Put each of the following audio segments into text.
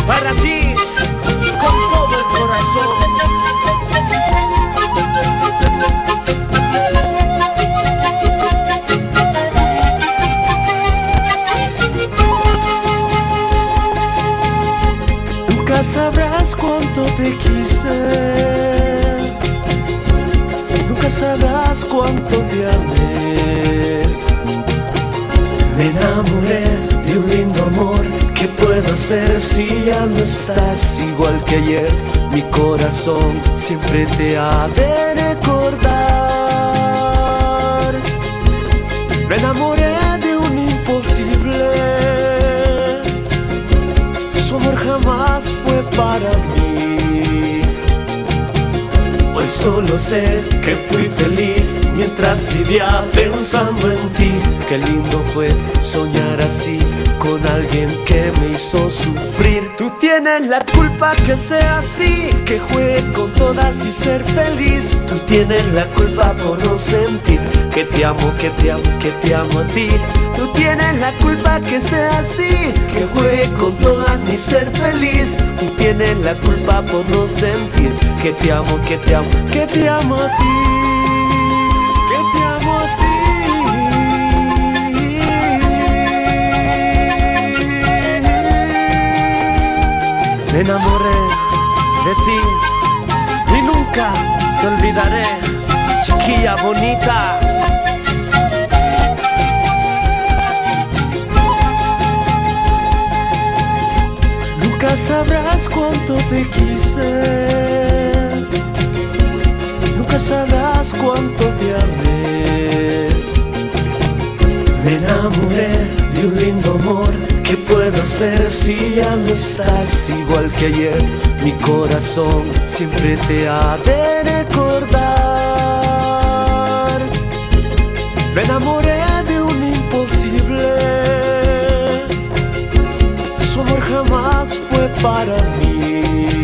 para ti, con todo el corazón. Nunca sabrás cuánto te quise, nunca sabrás cuánto te amé. Me enamoré de un lindo amor. ¿Qué puedo hacer si ya no estás igual que ayer? Mi corazón siempre te ha de recordar. Me enamoré de un imposible. Su amor jamás fue para mí. Hoy solo sé que fui feliz mientras vivía pensando en ti. Qué lindo fue soñar así con alguien que me hizo sufrir. Tú tienes la culpa que sea así, que juegue con todas y ser feliz. Tú tienes la culpa por no sentir que te amo, que te amo, que te amo a ti. Tú tienes la culpa que sea así, que juegue con todas y ser feliz. Tú tienes la culpa por no sentir que te amo, que te amo, que te amo a ti, que te amo a ti. Me enamoré de ti y nunca te olvidaré, chiquilla bonita. Nunca sabrás cuánto te quise, nunca sabrás cuánto te amé. Me enamoré de un lindo amor. ¿Qué puedo hacer si ya no estás igual que ayer? Mi corazón siempre te ha de recordar. Me enamoré de un imposible. Su amor jamás fue para mí.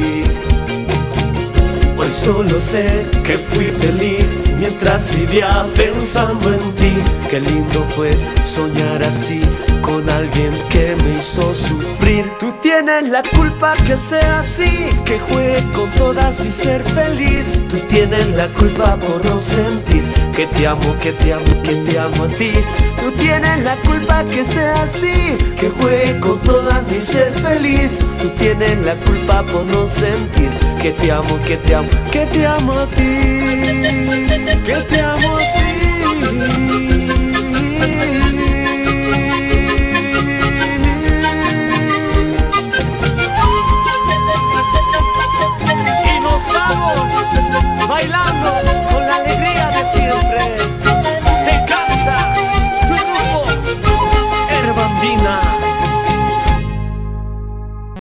Hoy solo sé que fui feliz mientras vivía pensando en ti. Qué lindo fue soñar así con alguien que me hizo sufrir. Tú tienes la culpa que sea así, que juegue con todas y ser feliz. Tú tienes la culpa por no sentir que te amo, que te amo, que te amo a ti. Tú tienes la culpa que sea así, que juegue con todas y ser feliz. Tú tienes la culpa por no sentir que te amo, que te amo, que te amo a ti, que te amo a ti.